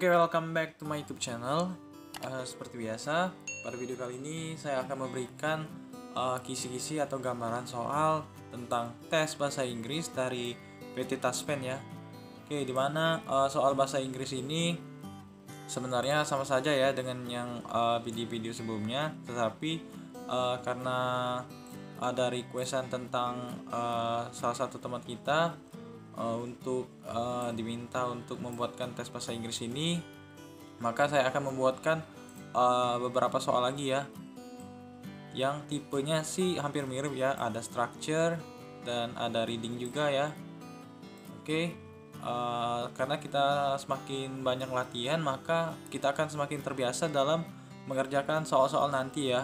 Oke, welcome back to my YouTube channel. Seperti biasa, pada video kali ini saya akan memberikan kisi-kisi atau gambaran soal tentang tes bahasa Inggris dari PT Taspen ya. Oke, dimana soal bahasa Inggris ini sebenarnya sama saja ya dengan yang video-video sebelumnya, tetapi karena ada requestan tentang salah satu teman kita untuk diminta untuk membuatkan tes bahasa Inggris ini, maka saya akan membuatkan beberapa soal lagi ya, yang tipenya sih hampir mirip ya, ada structure dan ada reading juga ya. Oke, karena kita semakin banyak latihan, maka kita akan semakin terbiasa dalam mengerjakan soal-soal nanti ya.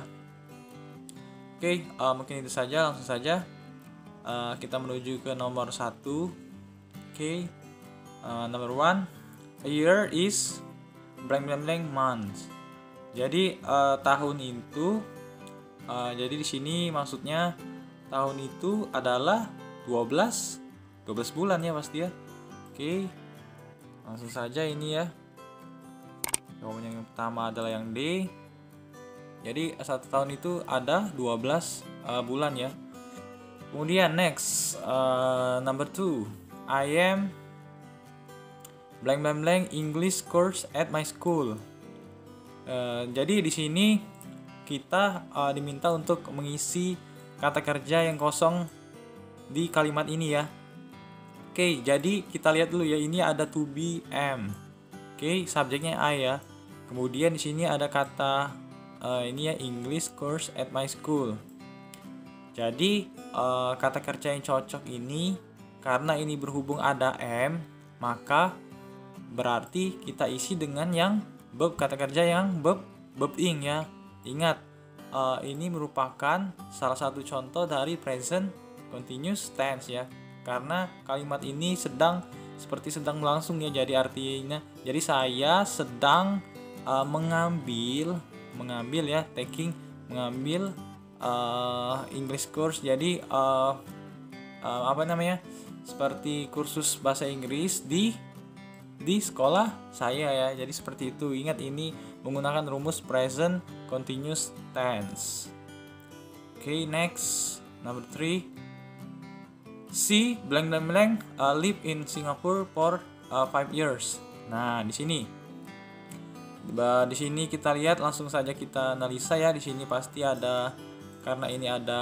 Oke, mungkin itu saja, langsung saja kita menuju ke nomor 1. Oke, number 1, a year is blank blank blank months. Jadi tahun itu, jadi di sini maksudnya tahun itu adalah 12 bulan ya pasti ya. Oke, langsung saja ini ya. Jawaban yang pertama adalah yang D. Jadi satu tahun itu ada 12 bulan ya. Kemudian next, number 2, I am blank blank blank English course at my school. Jadi di sini kita diminta untuk mengisi kata kerja yang kosong di kalimat ini ya. Oke, jadi kita lihat dulu ya, ini ada to be, am. Oke, subjeknya I ya. Kemudian di sini ada kata ini ya, English course at my school. Jadi kata kerja yang cocok ini, karena ini berhubung ada am, maka berarti kita isi dengan yang verb, kata kerja yang verb ing ya. Ingat, ini merupakan salah satu contoh dari present continuous tense ya, karena kalimat ini sedang berlangsung ya. Jadi artinya, jadi saya sedang mengambil ya, mengambil English course. Jadi seperti kursus bahasa Inggris di sekolah saya ya. Jadi seperti itu. Ingat, ini menggunakan rumus present continuous tense. Oke, next, number 3, she blank blank blank live in Singapore for 5 years. Nah, di sini kita lihat, langsung saja kita analisa ya. Di sini pasti ada, karena ini ada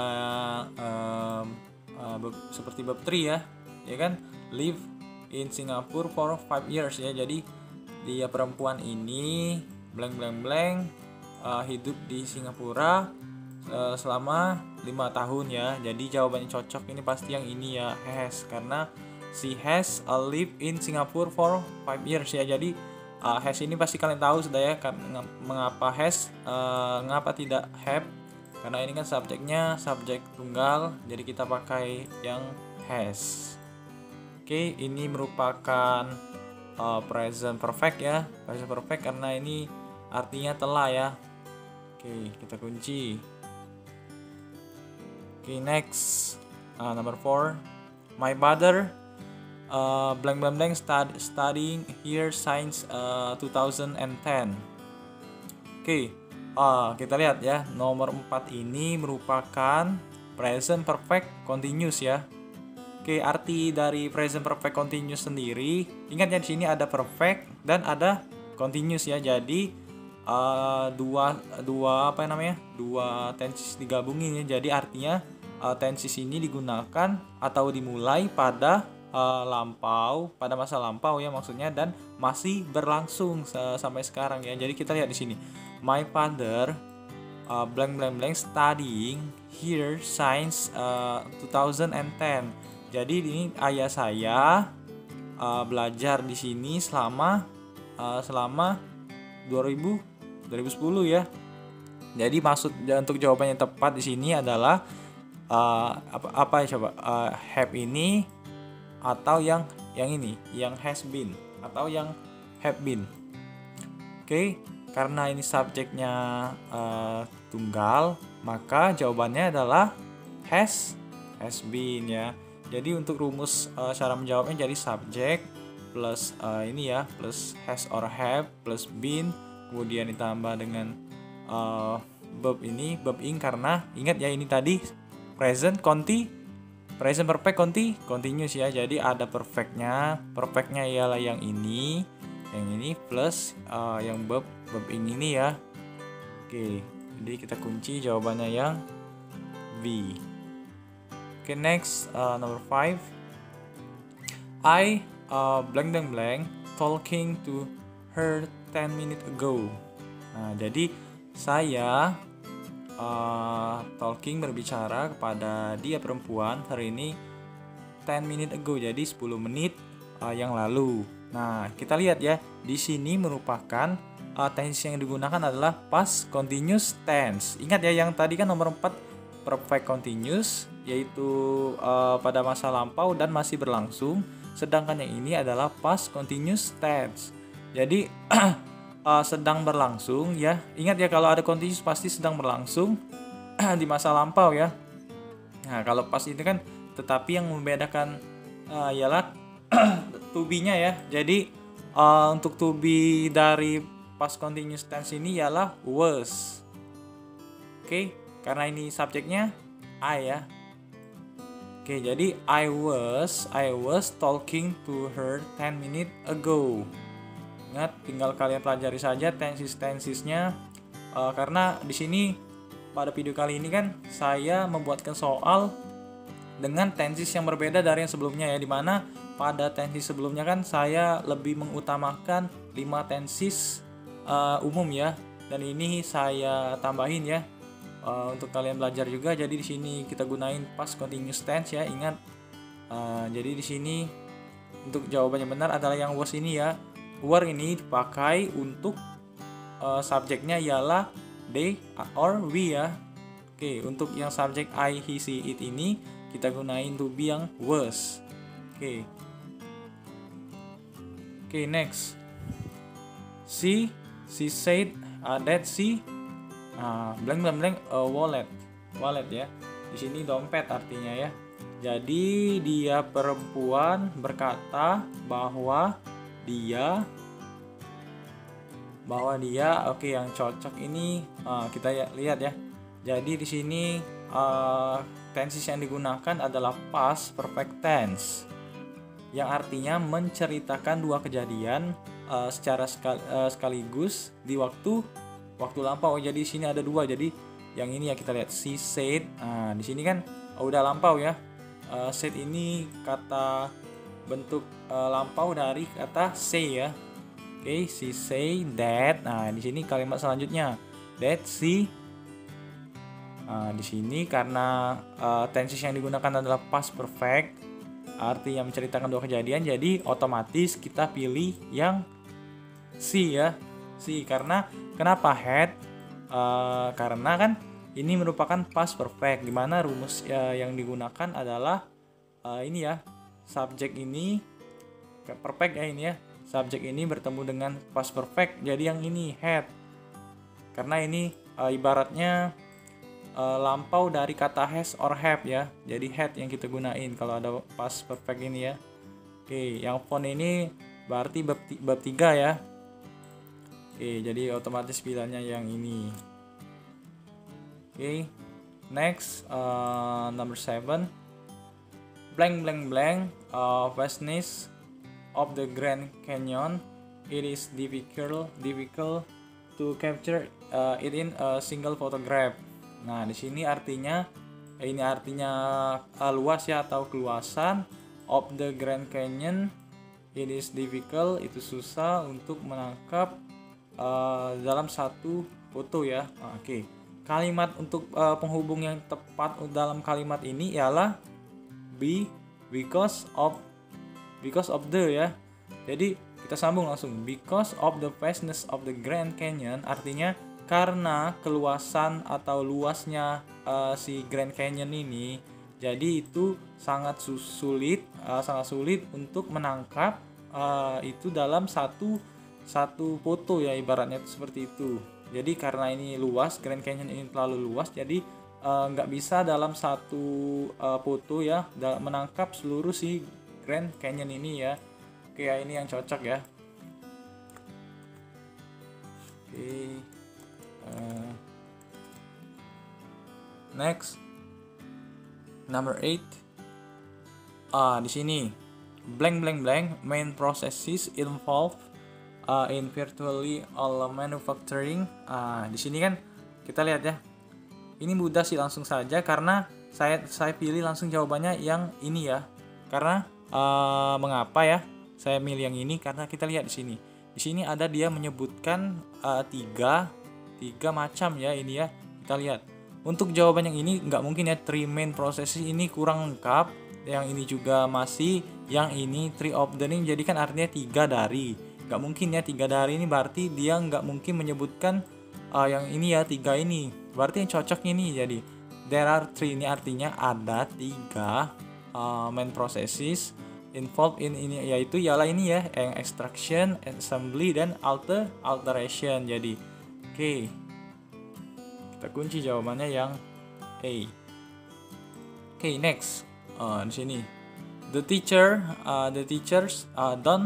seperti bab 3 ya kan, live in Singapore for 5 years ya. Jadi dia perempuan ini blank blank blank hidup di Singapura selama 5 tahun ya. Jadi jawabannya cocok ini pasti yang ini ya, has, karena she has live in Singapore for 5 years ya. Jadi has ini pasti kalian tahu sudah ya, mengapa has, mengapa tidak have, karena ini kan subjeknya subjek tunggal, jadi kita pakai yang has. Oke, ini merupakan present perfect ya, present perfect karena ini artinya telah ya. Oke, kita kunci. Oke, next, number 4, my father blank blank blank studying here since 2010. Oke, kita lihat ya, nomor 4 ini merupakan present perfect continuous ya. Oke, arti dari present perfect continuous sendiri, ingat ya, di sini ada perfect dan ada continuous ya. Jadi dua tenses digabungin ya. Jadi artinya tenses ini digunakan atau dimulai pada lampau, pada masa lampau ya maksudnya, dan masih berlangsung sampai sekarang ya. Jadi kita lihat di sini, my father blank blank blank studying here since 2010. Jadi ini ayah saya belajar di sini selama 2010 ya. Jadi maksud untuk jawabannya tepat di sini adalah apa ya coba, have ini atau yang ini, yang has been atau yang have been. Oke, karena ini subjeknya tunggal, maka jawabannya adalah has been ya. Jadi untuk rumus cara menjawabnya, jadi subjek plus ini ya, plus has or have plus been, kemudian ditambah dengan verb ing, karena ingat ya ini tadi present perfect continuous ya. Jadi ada perfectnya ialah yang ini plus yang verb ing ini ya. Oke, jadi kita kunci jawabannya yang B. Oke, next number 5. I blank talking to her 10 minutes ago. Nah, jadi saya talking berbicara kepada dia perempuan hari ini 10 minutes ago, jadi 10 menit yang lalu. Nah, kita lihat ya, di sini merupakan tense yang digunakan adalah past continuous tense. Ingat ya, yang tadi kan nomor 4 perfect continuous, yaitu pada masa lampau dan masih berlangsung. Sedangkan yang ini adalah past continuous tense. Jadi sedang berlangsung ya. Ingat ya, kalau ada continuous pasti sedang berlangsung di masa lampau ya. Nah, kalau past ini kan, tetapi yang membedakan ialah to be-nya ya. Jadi untuk to be dari past continuous tense ini ialah was. Oke, karena ini subjeknya I ya. Oke, jadi I was talking to her 10 minutes ago. Ingat, tinggal kalian pelajari saja tenses-tensesnya, karena di sini pada video kali ini kan saya membuatkan soal dengan tenses yang berbeda dari yang sebelumnya ya, dimana pada tenses sebelumnya kan saya lebih mengutamakan 5 tenses umum ya, dan ini saya tambahin ya untuk kalian belajar juga. Jadi di sini kita gunain past continuous tense ya, ingat. Jadi di sini untuk jawabannya benar adalah yang was ini ya. Were ini dipakai untuk subjeknya ialah they or we ya. Oke, untuk yang subjek I, he, she, it ini kita gunain to be yang was. Oke, next. She said that she blank wallet ya. Di sini dompet artinya ya. Jadi dia perempuan berkata bahwa dia oke, yang cocok ini kita lihat ya. Jadi di sini tenses yang digunakan adalah past perfect tense, yang artinya menceritakan dua kejadian secara sekaligus di waktu lampau. Jadi di sini ada dua. Jadi yang ini ya kita lihat she said. Di sini kan udah lampau ya. Said ini kata bentuk lampau dari kata say ya. Oke, she say that. Nah, di sini kalimat selanjutnya that she. Di sini karena tenses yang digunakan adalah past perfect, artinya menceritakan dua kejadian, jadi otomatis kita pilih yang she ya. She karena kenapa had? Karena kan ini merupakan past perfect, di mana rumus yang digunakan adalah ini ya, subjek ini perfect ya, ini ya, subjek ini bertemu dengan past perfect, jadi yang ini had, karena ini ibaratnya lampau dari kata has or have ya, jadi had yang kita gunain kalau ada past perfect ini ya. Oke, yang font ini berarti bab 3 ya. Oke, jadi otomatis pilihannya yang ini. Oke, next number 7. Vastness of the Grand Canyon. It is difficult to capture it in a single photograph. Nah, di sini artinya luas ya, atau keluasan. Of the Grand Canyon, it is difficult, itu susah untuk menangkap dalam satu foto ya. Oke. Kalimat untuk penghubung yang tepat dalam kalimat ini ialah because of the ya. Jadi kita sambung langsung, because of the vastness of the Grand Canyon, artinya karena keluasan atau luasnya si Grand Canyon ini, jadi itu sangat sulit untuk menangkap itu dalam satu foto ya, ibaratnya seperti itu. Jadi karena ini luas, Grand Canyon ini terlalu luas, jadi nggak bisa dalam satu foto ya menangkap seluruh si Grand Canyon ini ya. Oke, Oke ya, ini yang cocok ya. Oke. Next, number 8. Di sini blank blank blank main processes involved in virtually all manufacturing. Di sini kan kita lihat ya. Ini mudah sih, langsung saja karena saya pilih langsung jawabannya yang ini ya. Karena mengapa ya saya milih yang ini? Karena kita lihat di sini. Di sini ada dia menyebutkan tiga macam ya ini ya. Kita lihat. Untuk jawaban yang ini nggak mungkin ya, 3 main processes ini kurang lengkap. Yang ini juga masih, yang ini 3 of the ini, jadi kan artinya 3 dari. Nggak mungkin ya 3 dari ini, berarti dia nggak mungkin menyebutkan yang ini ya, 3 ini. Berarti yang cocoknya ini jadi there are 3, ini artinya ada 3 main processes involved in ini, yaitu ialah ini ya, yang extraction, assembly, dan alteration. Jadi oke. Kita kunci jawabannya yang A. Oke, next. Di sini the teachers done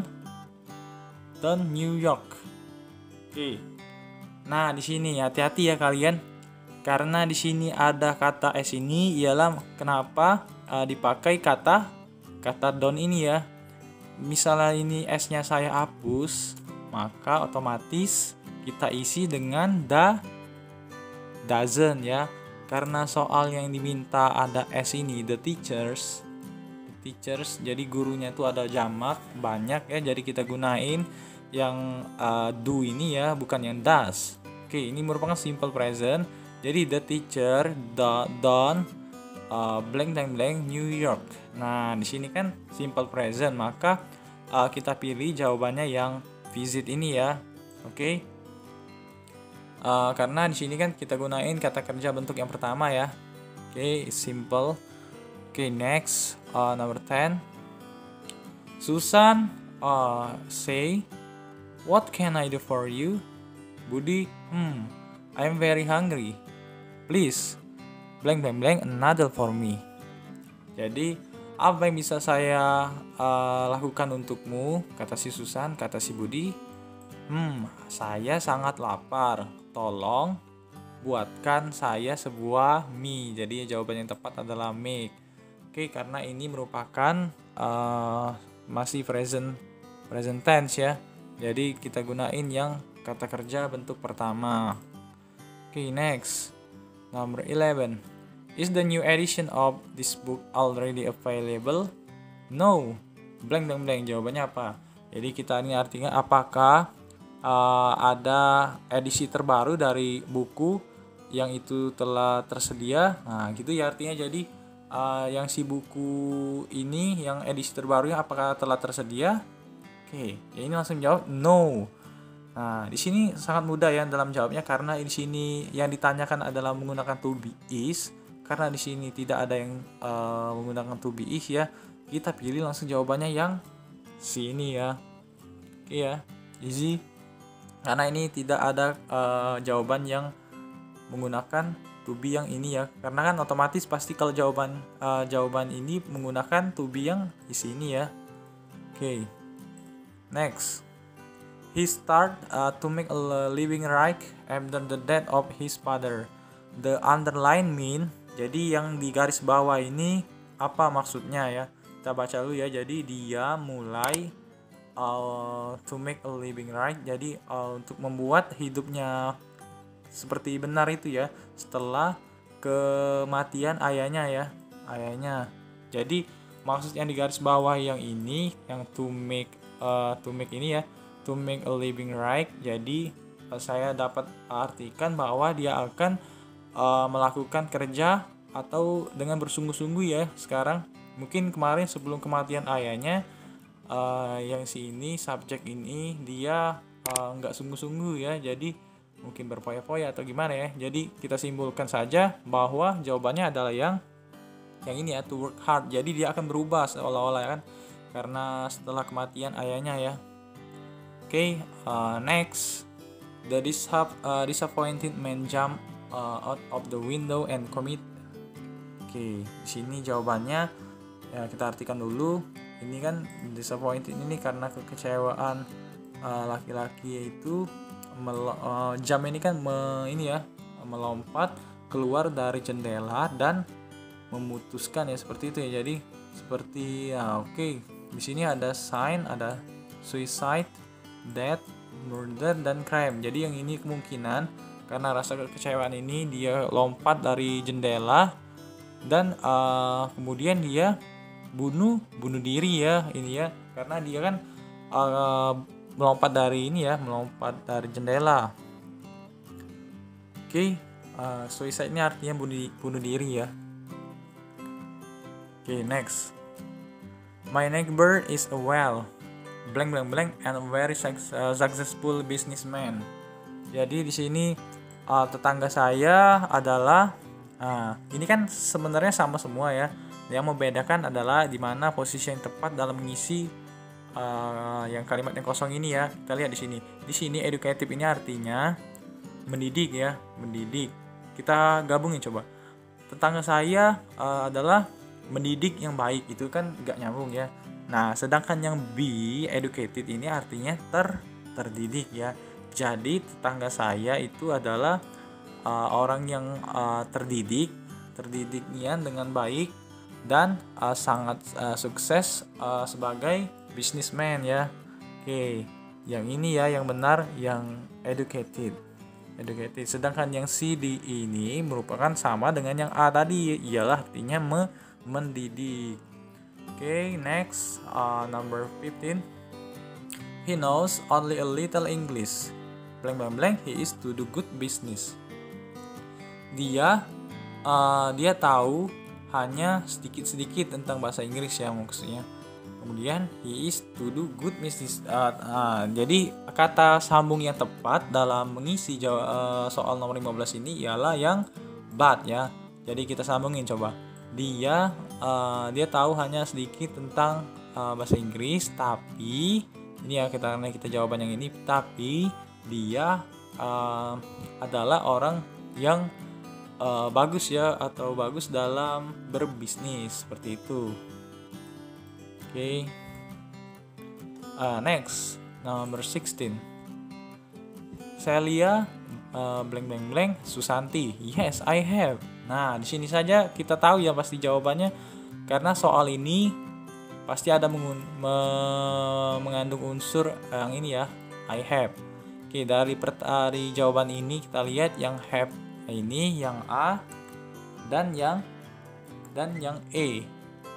New York. Oke. Nah, di sini hati-hati ya kalian, karena di sini ada kata S ini, ialah kenapa dipakai kata done ini ya. Misalnya ini S-nya saya hapus, maka otomatis kita isi dengan doesn't ya. Karena soal yang diminta ada S ini, the teachers, jadi gurunya itu ada jamak banyak ya, jadi kita gunain yang do ini ya, bukan yang does. Oke, ini merupakan simple present, jadi the teacher done blank blank blank New York. Nah, di sini kan simple present, maka kita pilih jawabannya yang visit ini ya. Oke. Karena di sini kan kita gunain kata kerja bentuk yang pertama ya. Oke, simple. Oke, next, number 10. Susan say, what can I do for you? Budi, I'm very hungry. Please, blank blank blank another for me. Jadi apa yang bisa saya lakukan untukmu? Kata si Susan, kata si Budi. Saya sangat lapar. Tolong buatkan saya sebuah mie. Jadi jawaban yang tepat adalah make. Oke, karena ini merupakan masih present tense ya. Jadi kita gunain yang kata kerja bentuk pertama. Oke, next. Number 11. Is the new edition of this book already available? No. Blank blank blank. Jawabannya apa? Jadi kita ini artinya apakah ada edisi terbaru dari buku yang itu telah tersedia. Nah, gitu ya artinya. Jadi yang si buku ini yang edisi terbarunya apakah telah tersedia? Oke, ya ini langsung jawab no. Nah, di sini sangat mudah ya dalam jawabnya, karena di sini yang ditanyakan adalah menggunakan to be is. Karena di sini tidak ada yang menggunakan to be is ya. Kita pilih langsung jawabannya yang sini ya. Oke ya, easy. Karena ini tidak ada jawaban yang menggunakan to be yang ini ya. Karena kan otomatis pasti kalau jawaban ini menggunakan to be yang di sini ya. Oke. Next. He start to make a living right after the death of his father. The underline mean, jadi yang di garis bawah ini apa maksudnya ya? Kita baca dulu ya. Jadi dia mulai to make a living right, jadi untuk membuat hidupnya seperti benar itu ya, setelah kematian ayahnya. Jadi maksud yang di garis bawah yang ini, yang to make ini ya, to make a living right. Jadi saya dapat artikan bahwa dia akan melakukan kerja atau dengan bersungguh-sungguh ya. Sekarang mungkin kemarin sebelum kematian ayahnya, yang si ini subjek ini dia nggak sungguh-sungguh ya, jadi mungkin berfoya-foya atau gimana ya. Jadi kita simpulkan saja bahwa jawabannya adalah yang ini ya, to work hard. Jadi dia akan berubah seolah-olah kan, karena setelah kematian ayahnya ya. Oke, next. The disappointed man jump out of the window and commit. Oke, di sini jawabannya ya, kita artikan dulu. Ini kan disappointed ini karena kekecewaan laki-laki, yaitu Jam ini kan melompat keluar dari jendela dan memutuskan ya, seperti itu ya. Jadi seperti oke. Di sini ada sign, ada suicide, death, murder, dan crime. Jadi yang ini kemungkinan karena rasa kekecewaan ini dia lompat dari jendela dan kemudian dia bunuh diri ya, ini ya, karena dia kan melompat dari jendela. Oke, suicide ini artinya bunuh diri ya. Oke, next. My neighbor is a blank and a very successful businessman. Jadi di sini tetangga saya adalah ini kan sebenarnya sama semua ya. Yang membedakan adalah di mana posisi yang tepat dalam mengisi yang kalimat yang kosong ini ya. Kita lihat di sini. Di sini educative ini artinya mendidik ya, mendidik. Kita gabungin coba. Tetangga saya adalah mendidik yang baik, itu kan nggak nyambung ya. Nah, sedangkan yang B, educated ini artinya terdidik ya. Jadi tetangga saya itu adalah orang yang terdidiknya dengan baik dan sangat sukses sebagai businessman ya. Oke, yang ini ya yang benar, yang educated. Sedangkan yang C, D ini merupakan sama dengan yang A tadi, ialah artinya mendidik. Oke, next, number 15. He knows only a little English. He is to do good business. Dia tahu hanya sedikit-sedikit tentang bahasa Inggris ya maksudnya. Kemudian he is to do good business. Jadi kata sambung yang tepat dalam mengisi soal nomor 15 ini ialah yang but ya. Jadi kita sambungin coba. Dia tahu hanya sedikit tentang bahasa Inggris, tapi ini ya karena kita jawaban yang ini, tapi dia adalah orang yang bagus ya, atau bagus dalam berbisnis, seperti itu. Oke. Next, number 16. Celia Susanti. Yes, I have. Nah, di sini saja kita tahu ya pasti jawabannya, karena soal ini pasti ada mengandung unsur yang ini ya, I have. Oke, dari jawaban ini kita lihat yang have ini yang A dan yang E.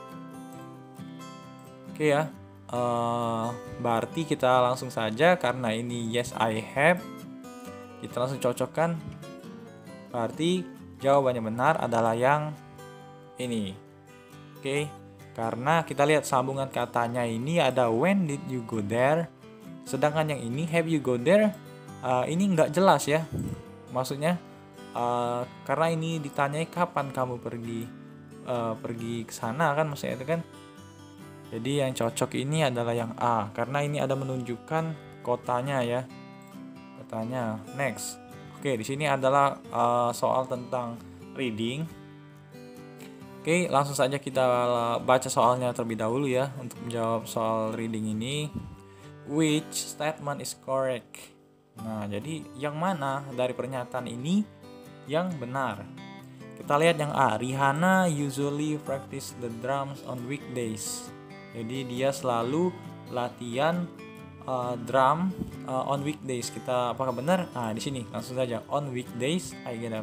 Oke ya. Berarti kita langsung saja, karena ini yes I have, kita langsung cocokkan. Berarti jawabannya benar adalah yang ini. Oke, karena kita lihat sambungan katanya ini ada when did you go there, sedangkan yang ini have you go there ini nggak jelas ya, maksudnya karena ini ditanyai kapan kamu pergi ke sana kan, maksudnya itu kan. Jadi yang cocok ini adalah yang A, karena ini ada menunjukkan kotanya ya, kotanya. Next. Oke, di sini adalah soal tentang reading. Oke, langsung saja kita baca soalnya terlebih dahulu ya untuk menjawab soal reading ini. Which statement is correct? Nah, jadi yang mana dari pernyataan ini yang benar? Kita lihat yang A. Rihanna usually practice the drums on weekdays. Jadi dia selalu latihan drum on weekdays. Apakah benar? Nah, di sini langsung saja on weekdays. I get up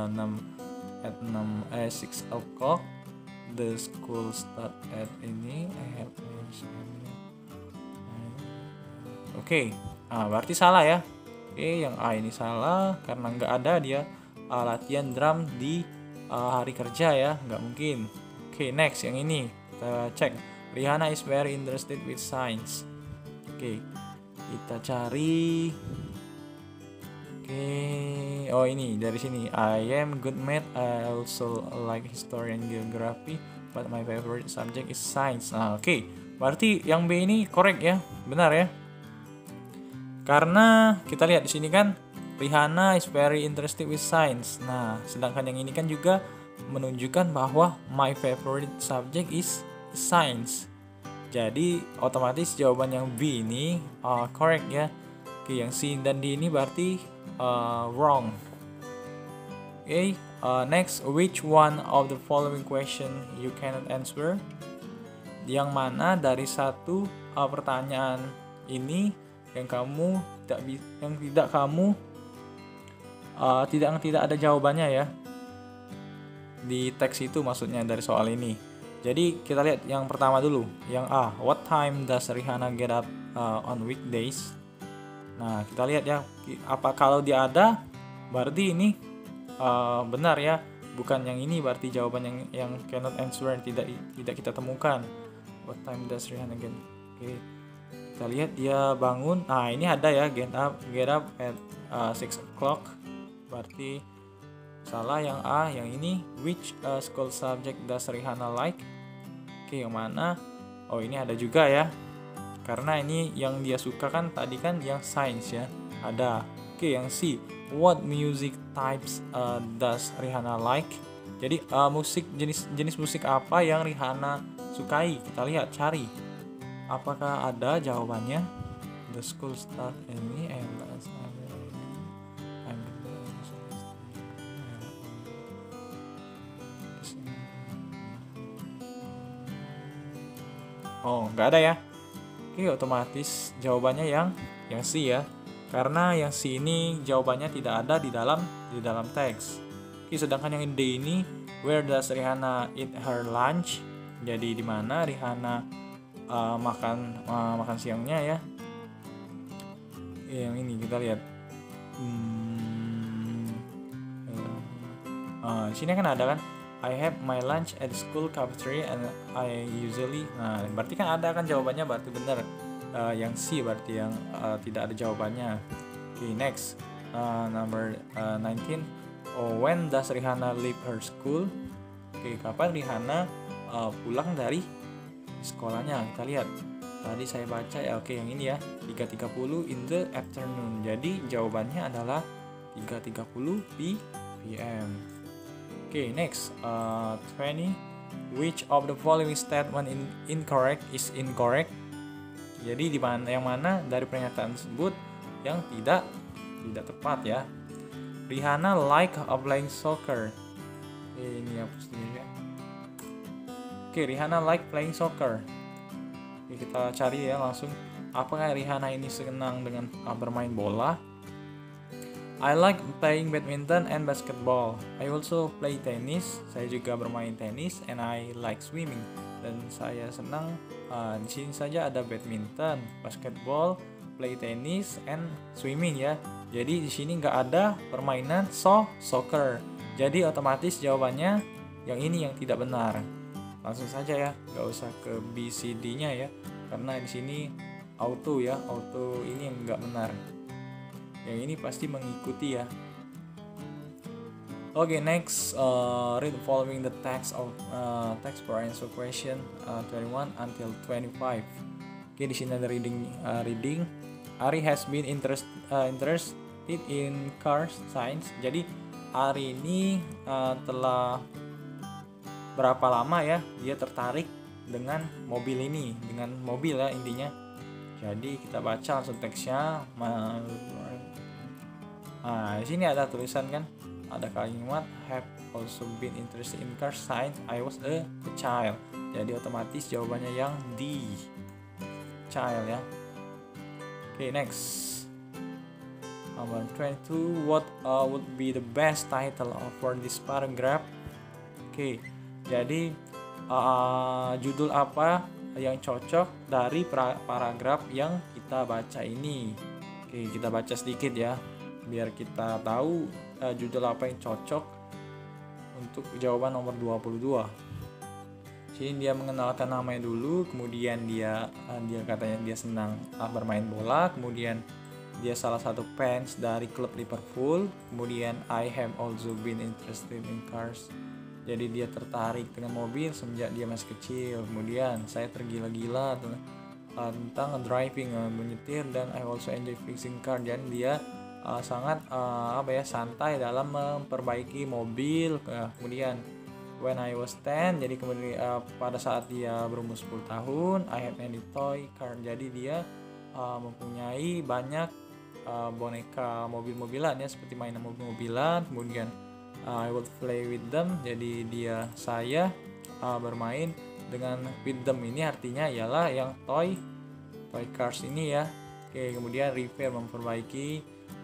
6 o'clock. The school start at ini. Oke, berarti salah ya. Oke, yang A ini salah karena nggak ada dia latihan drum di hari kerja ya, nggak mungkin. Oke, next yang ini kita cek. Rihanna is very interested with science. Oke, kita cari. Oke, oh ini dari sini. I am good math. I also like history and geography, but my favorite subject is science. Nah, oke, berarti yang B ini correct ya, benar ya. Karena kita lihat di sini kan Rihanna is very interested with science. Nah, sedangkan yang ini kan juga menunjukkan bahwa my favorite subject is science. Jadi otomatis jawaban yang B ini correct ya. Oke, yang C dan D ini berarti wrong. Oke, next, which one of the following question you cannot answer? Yang mana dari satu pertanyaan ini yang kamu tidak ada jawabannya ya di teks itu, maksudnya dari soal ini. Jadi kita lihat yang pertama dulu, yang A, what time does Rihanna get up on weekdays? Nah, kita lihat ya, apa kalau dia ada berarti ini benar ya, bukan yang ini berarti jawaban yang cannot answer, tidak kita temukan. What time does Rihanna get? Oke. Kita lihat dia bangun. Nah, ini ada ya, get up at 6 o'clock. Berarti salah yang A, yang ini which school subject does Rihanna like? Oke, yang mana? Oh, ini ada juga ya. Karena ini yang dia suka kan tadi kan yang science ya. Ada. Oke, yang C, what music types does Rihanna like? Jadi jenis musik apa yang Rihanna sukai? Kita lihat, cari. Apakah ada jawabannya? The school start ini oh, nggak ada ya. Oke, otomatis jawabannya yang C ya. Karena yang C ini jawabannya tidak ada di dalam teks. Oke, sedangkan yang D ini, where does Rihanna eat her lunch? Jadi di mana Rihanna makan siangnya ya. Yang ini kita lihat. Di sini kan ada kan, I have my lunch at school cafeteria and I usually. Nah, berarti kan ada kan jawabannya, berarti benar. Yang C berarti yang tidak ada jawabannya. Okay, next, number 19. When does Rihanna leave her school? Oke, kapan Rihanna pulang dari sekolahnya? Kita lihat. Tadi saya baca ya, oke yang ini ya, 3:30 in the afternoon. Jadi jawabannya adalah 3:30 p.m. Oke, next, 20. Which of the following statement incorrect is incorrect? Jadi yang mana dari pernyataan tersebut yang tidak tepat ya. Rihanna like playing soccer. Ini yang pastinya. Oke, Rihanna like playing soccer. Oke, kita cari ya langsung. Apakah Rihanna ini senang dengan bermain bola? I like playing badminton and basketball. I also play tennis. Saya juga bermain tenis, and I like swimming. Dan saya senang. Di sini saja ada badminton, basketball, play tennis, and swimming ya. Jadi di sini nggak ada permainan soccer. Jadi otomatis jawabannya yang ini yang tidak benar. Langsung saja ya, nggak usah ke B, C, D-nya ya. Karena di sini auto ya, auto ini yang nggak benar. Yang ini pasti mengikuti ya. Okay, next, read following the text text for answer question 21 until 25. Okay, di sini ada reading. Ari has been interested in car science. Jadi Ari ini telah berapa lama ya dia tertarik dengan mobil ini, dengan mobil ya intinya. Jadi kita baca langsung teksnya. Di sini ada tulisan kan, ada kalimat have also been interested in car science. I was a child. Jadi otomatis jawabannya yang D, child ya. Okay, next, number 22. What would be the best title for this paragraph? Okay, jadi judul apa yang cocok dari paragraf yang kita baca ini? Oke, kita baca sedikit ya, biar kita tahu judul apa yang cocok untuk jawaban nomor 22. Sini dia mengenalkan namanya dulu, kemudian dia katanya dia senang bermain bola, kemudian dia salah satu fans dari klub Liverpool, kemudian I have also been interested in cars. Jadi dia tertarik dengan mobil semenjak dia masih kecil. Kemudian saya tergila-gila tentang driving, menyetir, dan I also enjoy fixing car. Dan dia sangat santai dalam memperbaiki mobil. Kemudian when I was 10. Jadi kemudian pada saat dia berumur 10 tahun, I had many toy car. Jadi dia mempunyai banyak boneka mobil-mobilan ya, seperti mainan mobil-mobilan. Kemudian I would play with them. Jadi saya bermain dengan with them, ini artinya ialah yang toy cars ini ya. Oke, kemudian repair, memperbaiki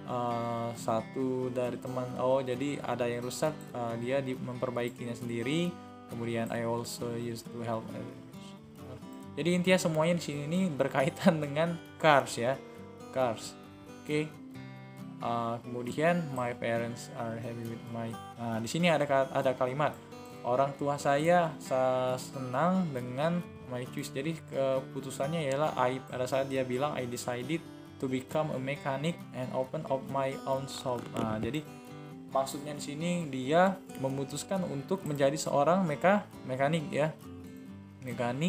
satu dari teman. Jadi ada yang rusak, dia memperbaikinya sendiri. Kemudian I also used to help. Jadi intinya semuanya di sini ini berkaitan dengan cars ya, cars. Oke. Kemudian my parents are happy with my. Di sini ada kalimat orang tua saya senang dengan my choice. Jadi keputusannya ialah pada saat dia bilang I decided to become a mechanic and open up my own shop. Jadi maksudnya di sini dia memutuskan untuk menjadi seorang mekanik ya. Mekanik.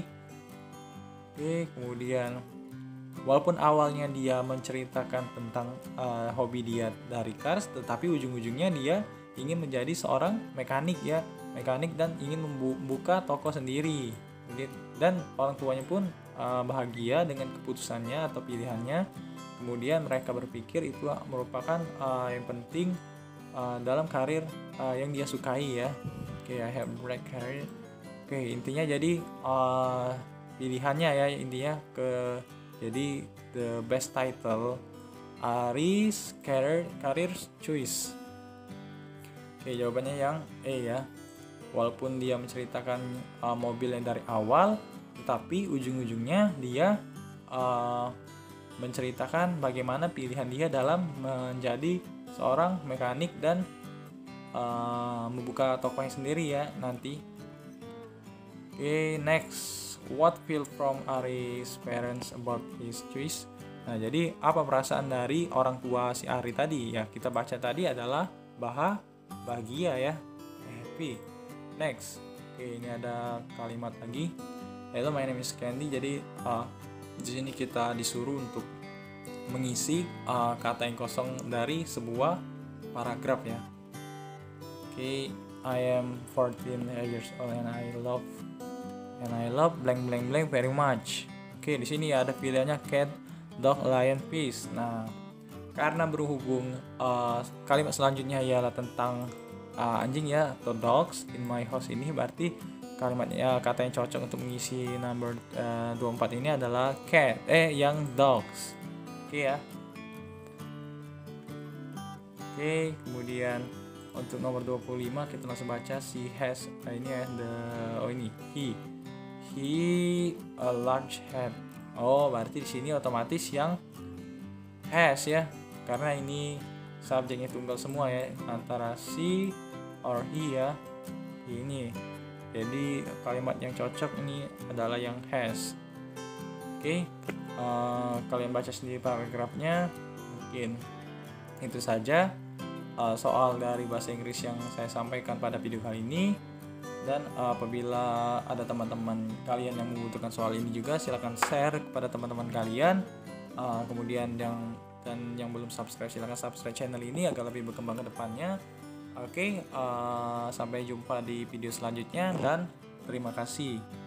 Oke, kemudian walaupun awalnya dia menceritakan tentang hobi dia dari cars, tetapi ujung-ujungnya dia ingin menjadi seorang mekanik ya, dan ingin membuka toko sendiri. Dan orang tuanya pun bahagia dengan keputusannya atau pilihannya. Kemudian mereka berpikir itu merupakan yang penting dalam karir yang dia sukai ya. Oke, I have break career. Oke, intinya jadi pilihannya ya, intinya jadi the best title Aries career choice. Oke, jawabannya yang E ya. Walaupun dia menceritakan mobil yang dari awal, tetapi ujung-ujungnya dia menceritakan bagaimana pilihan dia dalam menjadi seorang mekanik dan membuka tokonya sendiri ya nanti. Oke, next. What feel from Ari's parents about his choice? Nah, jadi apa perasaan dari orang tua si Ari tadi? Ya, kita baca tadi adalah bahagia ya, happy. Next. Oke, ini ada kalimat lagi. Hello, my name is Candy. Jadi di sini kita disuruh untuk mengisi kata yang kosong dari sebuah paragraf ya. Oke, I am 14 years old and I love blank blank blank very much. Oke, di sini ada pilihannya cat, dog, lion, fish. Nah, karena berhubung kalimat selanjutnya ialah tentang anjing ya atau dogs in my house, ini berarti kalimatnya kata yang cocok untuk mengisi number 24 ini adalah cat, yang dogs. Oke ya. Oke, kemudian untuk nomor 25 kita langsung baca si has. Ini ya he a large head. Berarti di sini otomatis yang has ya, karena ini subjeknya tunggal semua ya, antara she or he ya. Ini. Jadi kalimat yang cocok ini adalah yang has. Oke. Kalian baca sendiri paragrafnya. Mungkin itu saja soal dari bahasa Inggris yang saya sampaikan pada video kali ini. Dan apabila ada teman-teman kalian yang membutuhkan soal ini juga, silakan share kepada teman-teman kalian. Kemudian yang belum subscribe, silakan subscribe channel ini agar lebih berkembang ke depannya. Oke, sampai jumpa di video selanjutnya dan terima kasih.